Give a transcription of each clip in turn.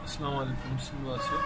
अस्सलाम वालेकुम सिंध वासियो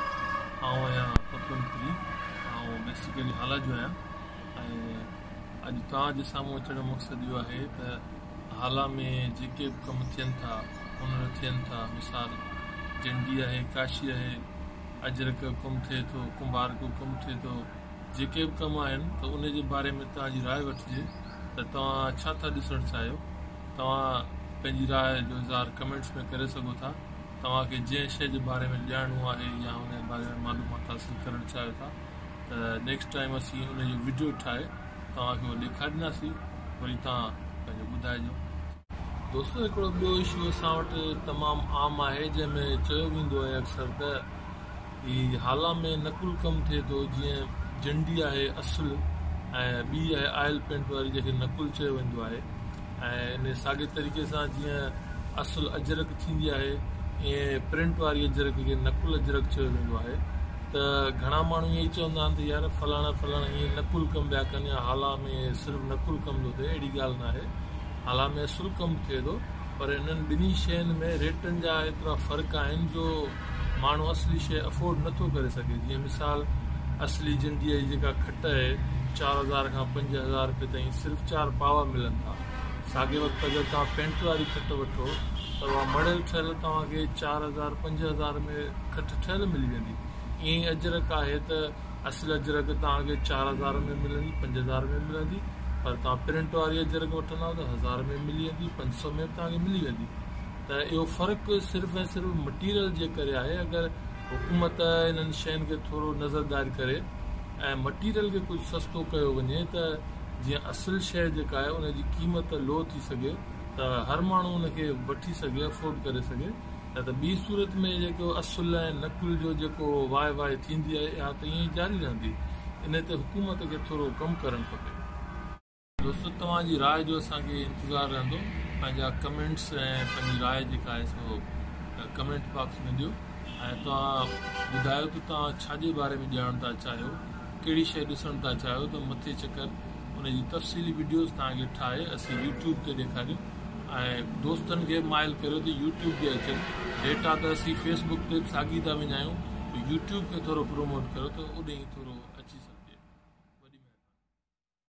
पतवंतरी बेसिकली हाला जो आहियां ऐं अॼु तव्हांजे साम्हूं अचण जो मक़सदु इहो आहे त हाला में जेके बि कम थियनि था हुनर थियनि था। मिसाल जंडी आहे, काशी आहे, अजरक कमु थिए थो, कुंभार को कमु थिए थो, जेके बि कम आहिनि त उन जे बारे में तव्हांजी राय वठिजे त तव्हां छा था ॾिसणु चाहियो। तव्हां पंहिंजी राय जो इज़हार कमेंट्स में करे सघो था। तव्हांखे जंहिं शइ जे बारे में ॼाणणो आहे या उन जे बारे में मालूमात हासिल करणु चाहियो था त नेक्स्ट टाइम असीं उनजो वीडियो ठाहे तव्हांखे उहो ॾेखारींदासीं, वरी तव्हां पंहिंजो ॿुधाइजो। दोस्तो, हिकिड़ो ॿियो इशू असां वटि तमामु आम आहे जंहिंमें चयो वेंदो आहे अक्सर त हीअ हाला में नकुल कमु थिए थो। जीअं जंडी आहे असुल ऐं ॿी आहे आयल पेंट वारी जंहिंखे नकुल चयो वेंदो आहे। ऐं इन साॻे तरीक़े सां जीअं असुल अजरक थींदी आहे ईअं प्रिंट वारी अजरक खे नकुल अजरक चयो वेंदो आहे। त घणा माण्हू ईअं ई चवंदा आहिनि त यार फलाणा फलाणा ईअं नकुल कमु पिया कनि या हाला में सिर्फ़ु नकुल कमु थो थिए। अहिड़ी ॻाल्हि न आहे, हाला में असुल कमु थिए थो, पर इन्हनि ॿिन्ही शयुनि में रेटनि जा एतिरा फ़र्क़ु आहिनि जो माण्हू असली शइ अफोर्ड नथो करे सघे। जीअं मिसाल असली जंडीअ जी जेका खट आहे 4000 खां 5000 रुपये ताईं सिर्फ़ु 4 पावा मिलनि था। साॻे वक़्तु अगरि तव्हां पेंट वारी खट वठो त उहा मड़ियल ठहियल तव्हांखे 4000 5000 में खट ठहियल मिली वेंदी। ईअं ई अजरक आहे त असुल अजरक तव्हांखे 4000 में मिलंदी, 5000 में मिलंदी, पर तव्हां प्रिंट वारी अजरक वठंदा त 1000 में मिली वेंदी, 500 में तव्हांखे मिली वेंदी। त इहो फ़र्क़ु सिर्फ़ु ऐं सिर्फ़ु मटीरियल जे करे आहे। अगरि हुकूमत इन्हनि शयुनि खे थोरो नज़रदारी करे ऐं मटीरियल खे कुझु सस्तो कयो वञे त जीअं असुल शइ जेका आहे उनजी क़ीमत लो थी सघे त हर माण्हू उनखे वठी सघे, अफोर्ड करे सघे। न त ॿी सूरत में जेको असुल ऐं नकुल जो जेको वाह थींदी आहे या त ईअं ई जारी रहंदी। इन ते हुकूमत खे थोरो कमु करणु खपे। दोस्तो, तव्हांजी राय जो असांखे इंतज़ारु रहंदो। पंहिंजा कमेंट्स ऐं पंहिंजी राय जेका आहे सो कमेंट बॉक्स में ॾियो ऐं तव्हां ॿुधायो त तव्हां छाजे बारे में ॼाणणु था चाहियो, कहिड़ी शइ ॾिसणु था चाहियो। त मथे चकर उनजी तफ़सीली वीडियोज़ तव्हांखे ठाहे असीं यूट्यूब ते ॾेखारियूं ऐं दोस्तनि खे माइल करियो त यूट्यूब ते अचनि। डेटा त असीं फेसबुक ते बि साॻी था विञायूं, यूट्यूब खे थोरो प्रोमोट कयो त उॾे ई थोरो